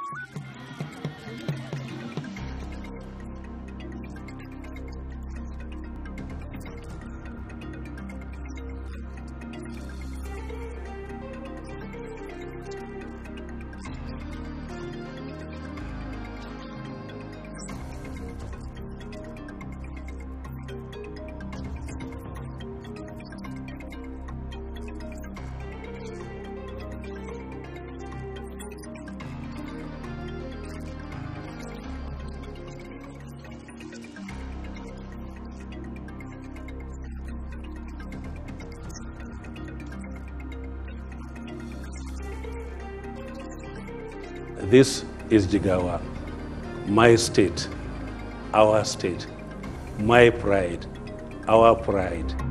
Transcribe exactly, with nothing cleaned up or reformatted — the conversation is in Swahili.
This is Jigawa, my state, our state, my pride, our pride.